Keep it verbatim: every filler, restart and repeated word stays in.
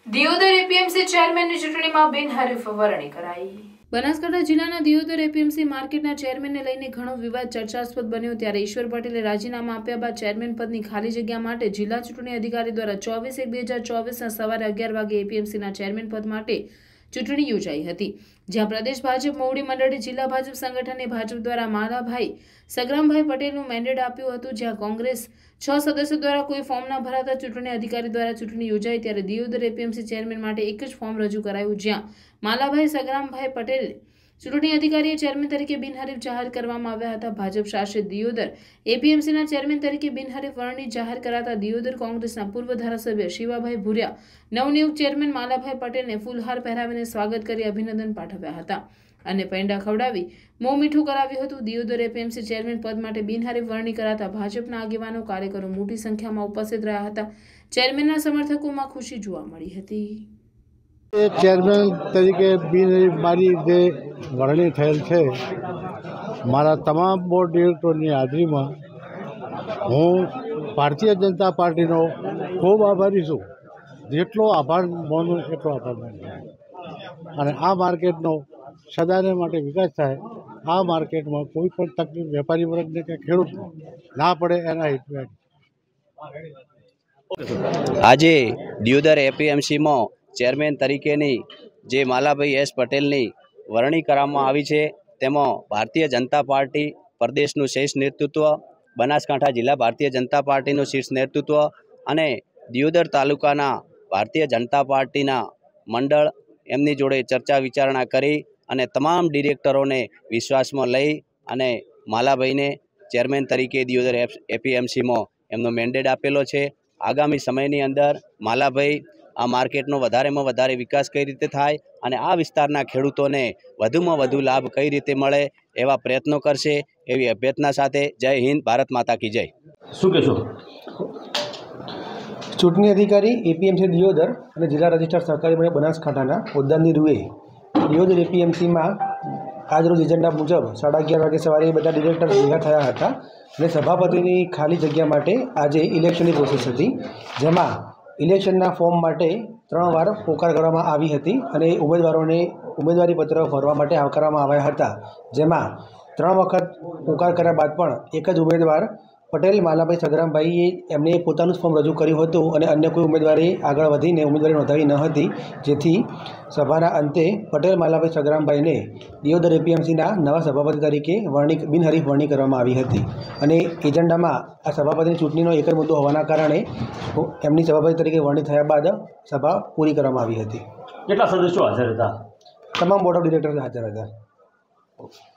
Deodar APMC ચેરમેનની ચૂંટણીમાં બિનહરીફ વરણી કરાઈ। બનાસકાંઠા જિલ્લાના દિયોદર એપીએમસી માર્કેટના ચેરમેનને લઈને ઘણો વિવાદ ચર્ચાસ્પદ બન્યો ત્યારે ઈશ્વર પટેલે રાજીનામા આપ્યા બાદ ચેરમેન પદની ખાલી જગ્યા માટે જિલ્લા ચૂંટણી અધિકારી દ્વારા ચોવીસ એક બે હજાર ચોવીસના સવારે અગિયાર વાગે એપીએમસીના ચેરમેન પદ માટે ચૂંટણી યોજાઈ હતી, જ્યાં પ્રદેશ ભાજપ મોવડી મંડળે જિલ્લા ભાજપ સંગઠનને ભાજપ દ્વારા માલાભાઈ સગરામભાઈ પટેલનું મેન્ડેટ આપ્યું હતું, જ્યાં કોંગ્રેસ છ સદસ્યો દ્વારા કોઈ ફોર્મ ન ભરાતા ચૂંટણી અધિકારી દ્વારા ચૂંટણી યોજાઈ ત્યારે દિયોદર એપીએમસી ચેરમેન માટે એક જ ફોર્મ રજૂ કરાયું, જ્યાં માલાભાઈ સગરામભાઈ પટેલ ચૂંટણી અધિકારીએ ચેરમેન તરીકે બિનહરીફ જાહેર કરવામાં આવ્યા હતા। ભાજપ શાસિત દિયોદર એપીએમસીના ચેરમેન તરીકે બિનહરીફ વરણી જાહેર કરાતા દિયોદર કોંગ્રેસના પૂર્વ ધારાસભ્ય શિવાભાઈ ભુરિયા નવનિયુક્ત ચેરમેન માલાભાઈ પટેલને ફૂલહાર પહેરાવીને સ્વાગત કરી અભિનંદન પાઠવ્યા હતા અને પેંડા ખવડાવી મોં મીઠું કરાવ્યું હતું। દિયોદર એપીએમસી ચેરમેન પદ માટે બિનહરીફ વરણી કરાતા ભાજપના આગેવાનો કાર્યકરો મોટી સંખ્યામાં ઉપસ્થિત રહ્યા હતા। ચેરમેનના સમર્થકોમાં ખુશી જોવા મળી હતી। चेरमेन तरीके बी मारी जे वरणी थयेल छे मारा तमाम बोर्ड डिरेक्टरोनी हाजरी में हूँ भारतीय जनता पार्टी नो खूब आभारी छूँ। जेटलो आभार मानूं एटलो आभार मानूं अने आ मार्केटनो सदाने माटे विकास थाय, आ मार्केट में कोई पण तकलीफ वेपारी वर्ग ने के खेडूत ना पड़े एना हेतु आज दियोदर एपीएमसी में चेरमेन तरीकेनी जे मालाभाई एस पटेलनी वरणी करामां आवी छे तेमां भारतीय जनता पार्टी प्रदेशनुं शीर्ष नेतृत्व, बनासकांठा जिला भारतीय जनता पार्टीनुं शीर्ष नेतृत्व अने दियोदर तालुकाना भारतीय जनता पार्टीना मंडळ एमनी जोड़े चर्चा विचारणा करी अने तमाम डिरेक्टरोने विश्वासमां लई अने मालाभाईने चेरमेन तरीके दियोदर एपीएमसी में एमनो मेन्डेट आपेलो छे। आगामी समयनी अंदर मालाभाई आ मार्केटनो वधारे में वधारे विकास कई रीते थाय अने आ विस्तारना खेडूतोने वधुमां वधु लाभ कई रीते मळे एवा प्रयत्नो करशे एवी अभ्यर्थना साथे जय हिंद, भारत माता की जय। शुं कहेशो? चूंटणी अधिकारी एपीएमसी दियोदर અને જિલ્લા રજિસ્ટ્રાર સહકારી મંડળ બનાસકાંઠાના હોદ્દાની રૂએ દિયોદર એપીએમસીમાં આજરોજ એજન્ડા મુજબ સાડા અગિયાર વાગે સવારે બધા ડિરેક્ટર ભેગા થયા હતા અને સભાપતિની ખાલી જગ્યા માટે આજે ઇલેક્શનની પ્રોસેસ હતી, જેમાં ઇલેક્શનના ફોર્મ માટે ત્રણ વાર પોકાર કરવામાં આવી હતી અને ઉમેદવારોને ઉમેદવારી પત્ર ભરવા માટે આવકારવામાં આવ્યા હતા, જેમાં ત્રણ વખત પોકાર કર્યા બાદ પણ એક જ ઉમેદવાર પટેલ માલાભાઈ સગરામભાઈએ એમને પોતાનું જ ફોર્મ રજૂ કર્યું હતું અને અન્ય કોઈ ઉમેદવારે આગળ વધીને ઉમેદવારી નોંધાવી ન હતી, જેથી સભાના અંતે પટેલ માલાભાઈ સગરામભાઈને દિયોદર એપીએમસીના નવા સભાપતિ તરીકે વરણી બિનહરીફ વરણી કરવામાં આવી હતી અને એજન્ડામાં આ સભાપતિની ચૂંટણીનો એક જ મુદ્દો હોવાના કારણે એમની સભાપતિ તરીકે વરણી થયા બાદ સભા પૂરી કરવામાં આવી હતી। કેટલા સદસ્યો હાજર હતા? તમામ બોર્ડ ઓફ ડિરેક્ટર્સ હાજર હતા।